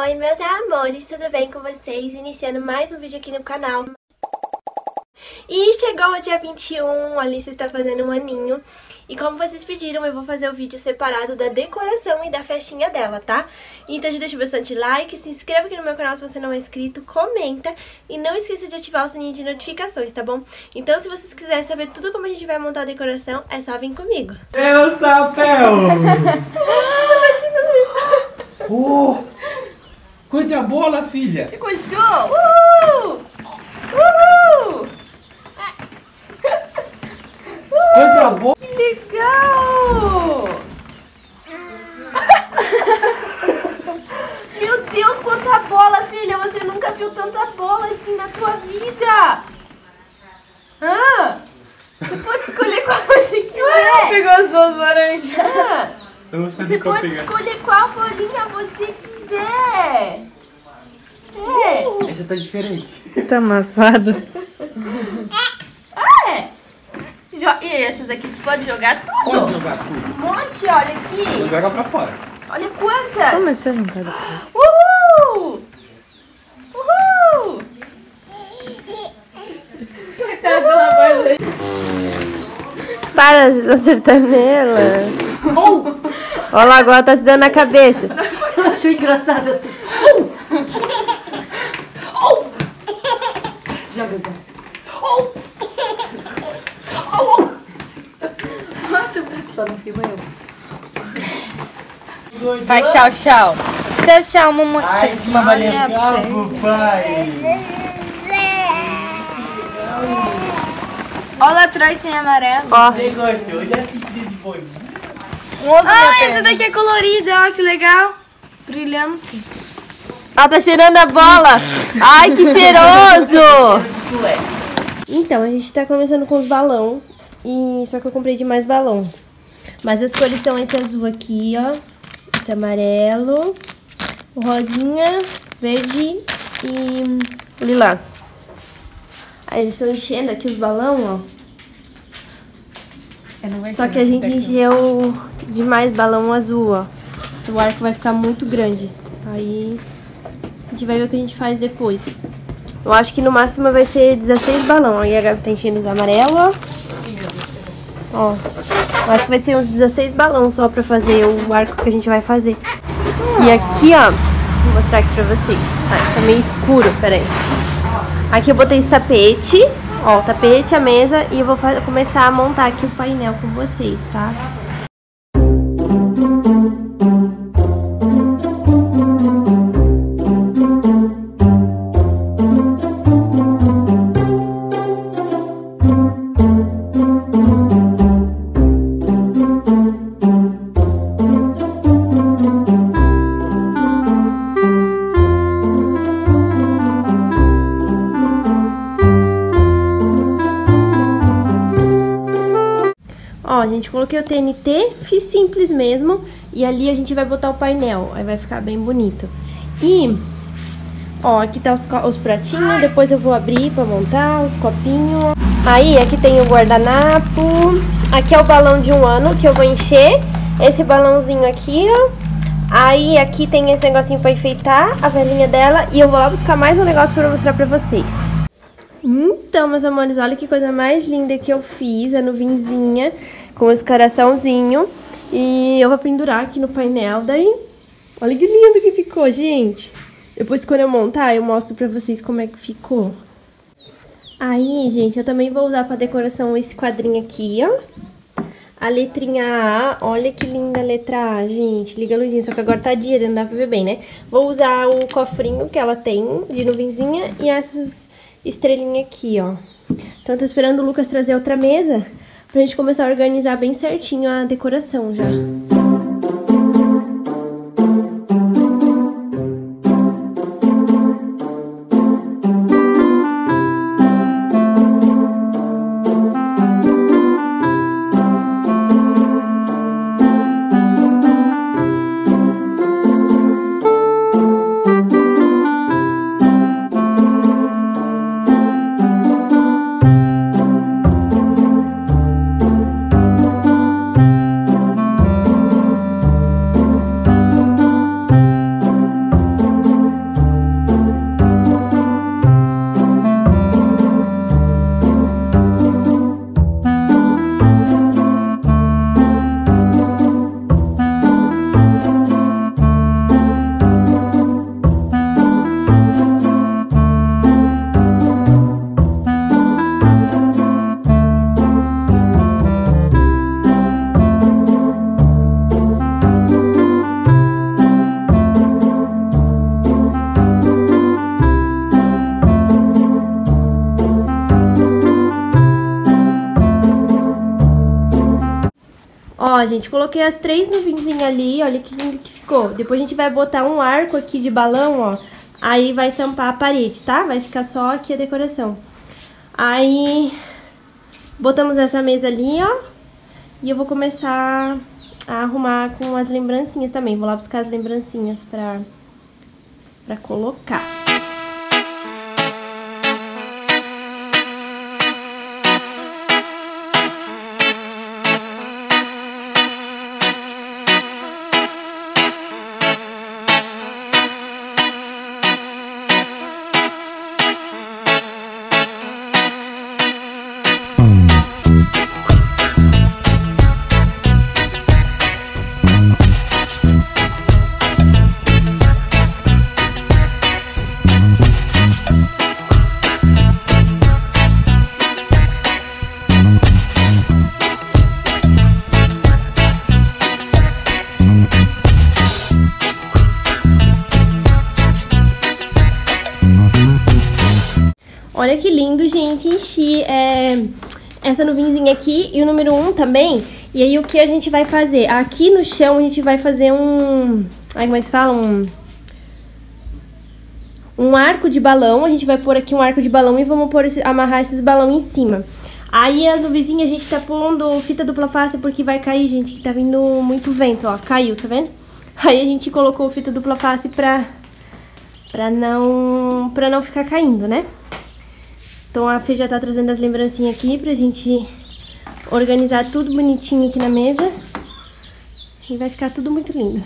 Oi, meus amores, tudo bem com vocês? Iniciando mais um vídeo aqui no canal. E chegou o dia 21, a Alice está fazendo um aninho. E como vocês pediram, eu vou fazer o vídeo separado da decoração e da festinha dela, tá? Então já deixa bastante like, se inscreva aqui no meu canal se você não é inscrito, comenta. E não esqueça de ativar o sininho de notificações, tá bom? Então se vocês quiserem saber tudo como a gente vai montar a decoração, é só vir comigo. Meu chapéu! Oh! Quanta bola, filha! Você gostou? Uhul! Quanta bola! Que legal! Meu Deus, quanta bola, filha! Você nunca viu tanta bola assim na tua vida! Você pode escolher qual você quiser! Pegou as duas laranjas! Você pode escolher qual bolinha você quiser! Essa tá diferente. Tá amassado. E essas aqui tu pode jogar tudo? Pode jogar tudo. Um monte, olha aqui! Joga pra fora. Olha quantas! Começou a juntar. Uhul! Uhul! Para de acertar nela. Olha lá, agora tá se dando na cabeça. Eu achei engraçado assim. Já bebeu. Só não filma eu. Vai, tchau, tchau. Tchau, tchau, mamãe. Ai, que legal, pai. Olha lá atrás tem amarelo. Ó, Você gostou da piscina de bolinha? Essa daqui é colorida, ó, que legal. Brilhante. ela tá cheirando a bola. Ai, que cheiroso. Então, a gente tá começando com os balões. Só que eu comprei de mais balão. Mas as cores são esse azul aqui, ó. Esse amarelo. O rosinha, verde e o lilás. Aí eles estão enchendo aqui os balões, ó. Só que a gente encheu de mais balão azul, ó. O arco vai ficar muito grande. Aí a gente vai ver o que a gente faz depois. Eu acho que no máximo vai ser 16 balão. Aí a Gabi tá enchendo os amarelos, ó. Eu acho que vai ser uns 16 balões só pra fazer o arco que a gente vai fazer. E aqui, ó, vou mostrar aqui pra vocês. Tá meio escuro, peraí. Aqui eu botei esse tapete, ó, o tapete, a mesa, e eu vou começar a montar aqui o painel com vocês, tá? Ó, gente, coloquei o TNT, fiz simples mesmo. E ali a gente vai botar o painel, aí vai ficar bem bonito. E, ó, aqui tá os pratinhos, depois eu vou abrir pra montar os copinhos. Aí, aqui tem o guardanapo. Aqui é o balão de 1 ano que eu vou encher. Esse balãozinho aqui, ó. Aí, aqui tem esse negocinho pra enfeitar a velhinha dela. E eu vou lá buscar mais um negócio pra mostrar pra vocês. Então, meus amores, olha que coisa mais linda que eu fiz, a nuvenzinha com esse coraçãozinho. E eu vou pendurar aqui no painel, daí, olha que lindo que ficou, gente. Depois, quando eu montar, eu mostro pra vocês como é que ficou. Aí, gente, eu também vou usar pra decoração esse quadrinho aqui, ó. A letrinha A, olha que linda a letra A, gente. Liga a luzinha, só que agora tá dia, não dá pra ver bem, né? Vou usar o cofrinho que ela tem de nuvenzinha e essas estrelinha aqui, ó. Então, tô esperando o Lucas trazer outra mesa pra gente começar a organizar bem certinho a decoração já. Ó, gente, coloquei as 3 nuvenzinhas ali, olha que lindo que ficou. Depois a gente vai botar um arco aqui de balão, ó. Aí vai tampar a parede, tá? Vai ficar só aqui a decoração. Aí, botamos essa mesa ali, ó. E eu vou começar a arrumar com as lembrancinhas também. Vou lá buscar as lembrancinhas pra colocar. Olha que lindo, gente, enchi essa nuvenzinha aqui e o número 1 também. E aí o que a gente vai fazer? Aqui no chão a gente vai fazer um... Ai, como é que se fala? Um arco de balão. A gente vai pôr aqui um arco de balão e vamos amarrar esses balões em cima. Aí a nuvenzinha a gente tá pondo fita dupla face porque vai cair, gente, que tá vindo muito vento, ó. Caiu, tá vendo? Aí a gente colocou fita dupla face pra não ficar caindo, né? Então a Fê já tá trazendo as lembrancinhas aqui pra gente organizar tudo bonitinho aqui na mesa. E vai ficar tudo muito lindo.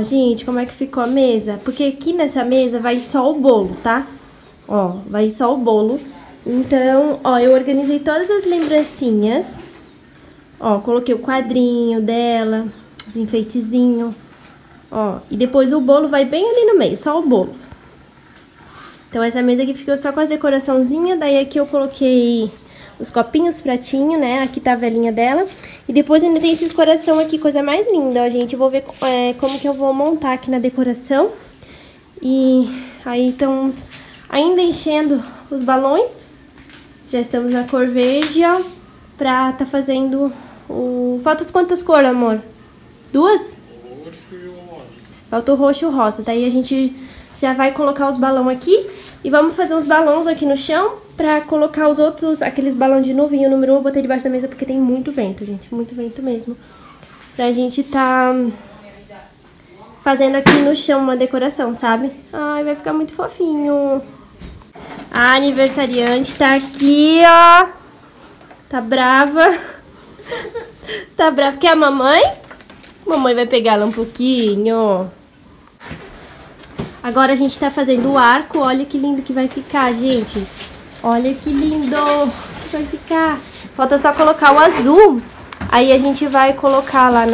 gente, como é que ficou a mesa? Porque aqui nessa mesa vai só o bolo, tá? Ó, vai só o bolo. Então, ó, eu organizei todas as lembrancinhas. Ó, coloquei o quadrinho dela, os enfeitezinhos. Ó, e depois o bolo vai bem ali no meio, só o bolo. Então essa mesa aqui ficou só com as decoraçãozinhas. Daí aqui eu coloquei os copinhos, pratinho, né? Aqui tá a velhinha dela. E depois ainda tem esses coração aqui, coisa mais linda, ó, gente. Eu vou ver como que eu vou montar aqui na decoração. E aí estamos ainda enchendo os balões. Já estamos na cor verde, ó. Pra tá fazendo o... Falta quantas cores, amor? 2? Falta o roxo e o rosa. Daí a gente já vai colocar os balões aqui. E vamos fazer uns balões aqui no chão pra colocar os outros, aqueles balões de nuvem. O número 1 eu botei debaixo da mesa porque tem muito vento, gente. Muito vento mesmo. Pra gente tá fazendo aqui no chão uma decoração, sabe? Ai, vai ficar muito fofinho. A aniversariante tá aqui, ó. Tá brava. Tá brava. Quer a mamãe? Mamãe vai pegar ela um pouquinho. Agora a gente tá fazendo o arco. Olha que lindo que vai ficar, gente. Olha que lindo que vai ficar. Falta só colocar o azul. Aí a gente vai colocar lá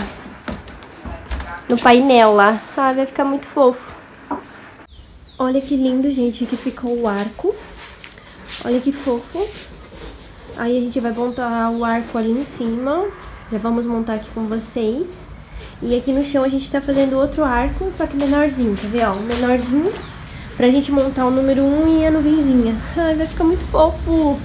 no painel lá. Ah, vai ficar muito fofo. Olha que lindo, gente, que ficou o arco. Olha que fofo. Aí a gente vai montar o arco ali em cima. Já vamos montar aqui com vocês. E aqui no chão a gente tá fazendo outro arco, só que menorzinho, quer ver, ó? Menorzinho, pra gente montar o número 1 e a nuvenzinha. Ai, vai ficar muito fofo.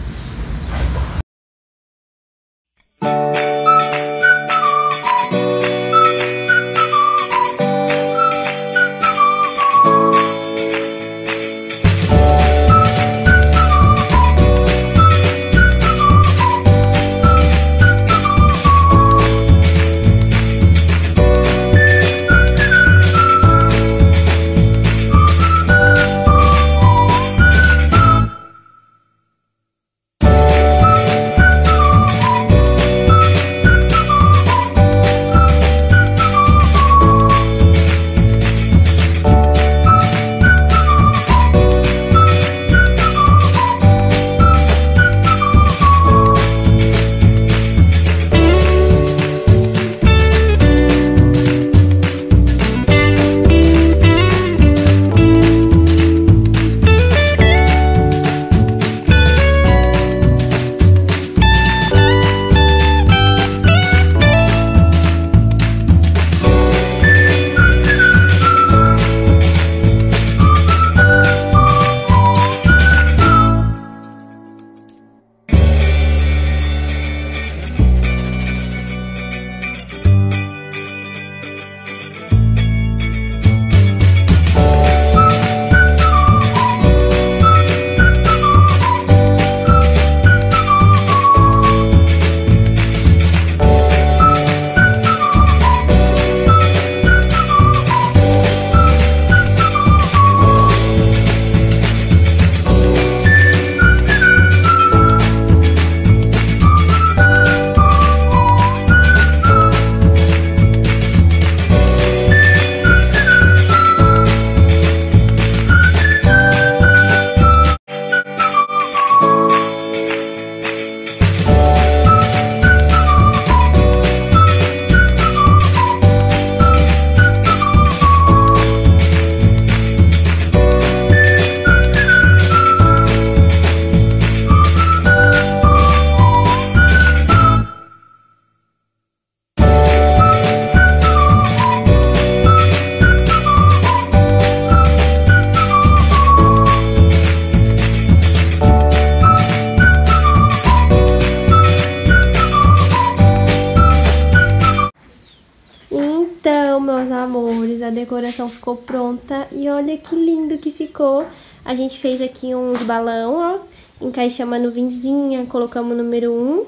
Então, meus amores, a decoração ficou pronta e olha que lindo que ficou. A gente fez aqui uns balão, ó, encaixamos a nuvenzinha, colocamos o número 1,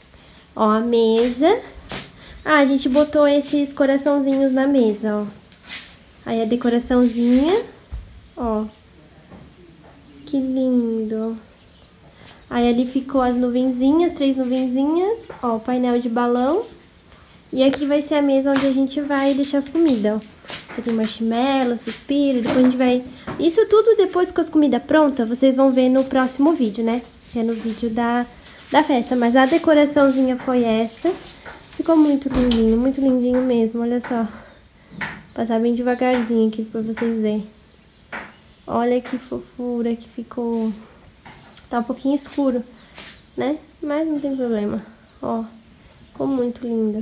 ó, a mesa. Ah, a gente botou esses coraçãozinhos na mesa, ó. Aí a decoraçãozinha, ó, que lindo. Aí ali ficou as nuvenzinhas, 3 nuvenzinhas, ó, o painel de balão. E aqui vai ser a mesa onde a gente vai deixar as comidas, ó. Tem marshmallow, suspiro, depois a gente vai... Isso tudo depois com as comidas prontas, vocês vão ver no próximo vídeo, né? Que é no vídeo da festa. Mas a decoraçãozinha foi essa. Ficou muito lindinho mesmo, olha só. Vou passar bem devagarzinho aqui pra vocês verem. Olha que fofura que ficou. Tá um pouquinho escuro, né? Mas não tem problema. Ó, ficou muito lindo.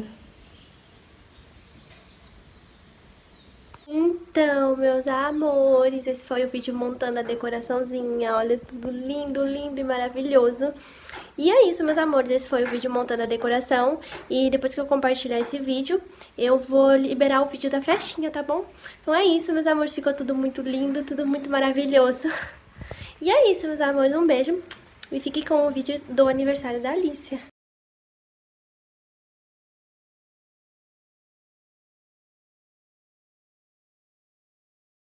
Então, meus amores, esse foi o vídeo montando a decoraçãozinha. Olha, tudo lindo, lindo e maravilhoso. E é isso, meus amores, esse foi o vídeo montando a decoração. E depois que eu compartilhar esse vídeo, eu vou liberar o vídeo da festinha, tá bom? Então é isso, meus amores, ficou tudo muito lindo, tudo muito maravilhoso. E é isso, meus amores, um beijo. E fique com o vídeo do aniversário da Alicia.